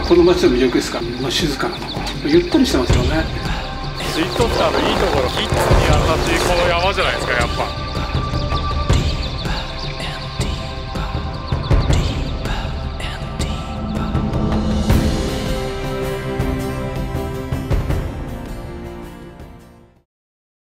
この街の魅力ですか。静かなところ、ゆったりしてますよね。 新十津川のいいところ、一気に優しいこの山じゃないですか、やっぱ。